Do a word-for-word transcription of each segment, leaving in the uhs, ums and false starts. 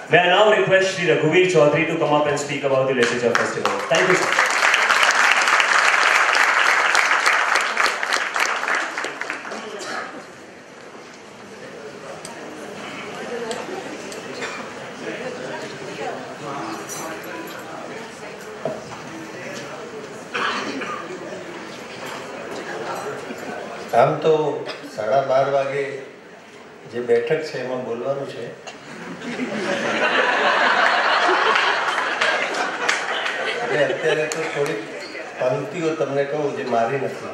May I now request Shri Raghuveer Chaudhari to come up and speak about the Literature Festival. Thank you, sir. આમ તો સાડા બાર વાગે જે બેઠક છે એમાં બોલવાનું છે, એટલે અત્યારે તો થોડીક પંક્તિઓ તમને કહું જે મારી નથી.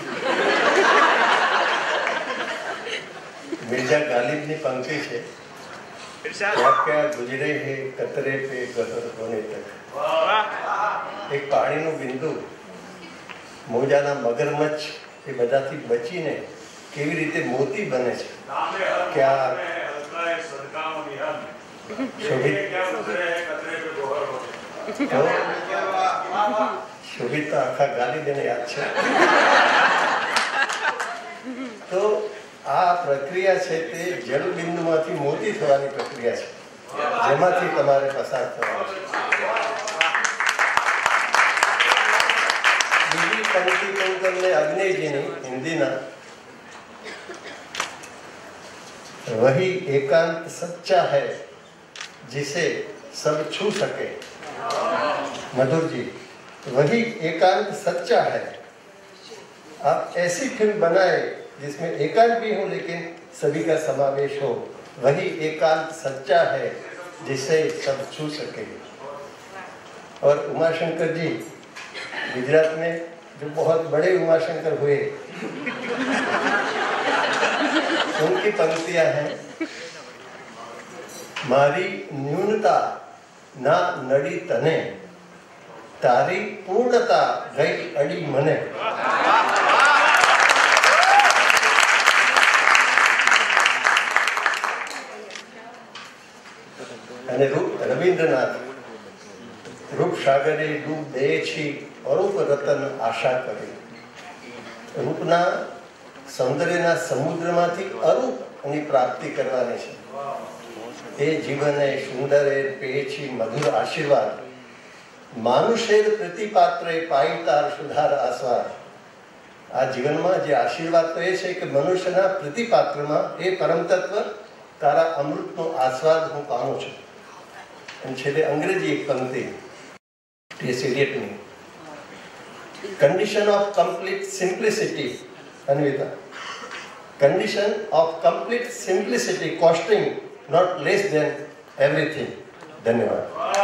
મિર્ઝા ગાલિબની પંક્તિ છે, क्या क्या गुजरे है कतरे पे गहर होने तक. એક પાણીનું બિંદુ મોજાના મગરમચ્છ એ બધાથી બચીને કેવી રીતે મોતી બને છે. ક્યાં શોભિત તો આખા ગાલી દેને યાદ છે. તો આ પ્રક્રિયા છે તે જળ બિંદુમાંથી મોતી થવાની પ્રક્રિયા છે, જેમાંથી તમારે પસાર થવાનું છે. બીજી પંક્તિ કહું તમને અગ્નેયજીની હિન્દીના, वही एकांत सच्चा है जिसे सब छू सके. मधुर जी, वही एकांत सच्चा है. आप ऐसी फिल्म बनाए जिसमें एकांत भी हो लेकिन सभी का समावेश हो. वही एकांत सच्चा है जिसे सब छू सके. और उमाशंकर जी गुजरात में जो बहुत बड़े उमाशंकर हुए, उनकी पंक्तियां हैं, मारी न्यूनता ना नड़ी तने, तारी पूर्णता गई अड़ी मने. અને રવિન્દ્રનાથ, રૂપ સાગરે ડૂબ દે છી અરૂપ રતન આશા કરી. રૂપના સૌંદર્યના સમુદ્રમાંથી અરૂપની પ્રાપ્તિ કરવાની છે. એ જીવને સુંદરે પેછી મધુર આશીર્વાદ, માનુષેર પ્રતિપાત્રે પાઈતાર સુધાર આસ્વાદ. આ જીવનમાં જે આશીર્વાદ તો એ છે કે મનુષ્યના પ્રતિપાત્રમાં એ પરમ તત્વ તારા અમૃતનો આસ્વાદ હું પામું છું. અને છેલ્લે અંગ્રેજી એક પંક્તિ ટી.એસ. ઇલિયટની, condition of complete simplicity, Anvita, condition of complete simplicity costing not less than everything. धन्यवाद.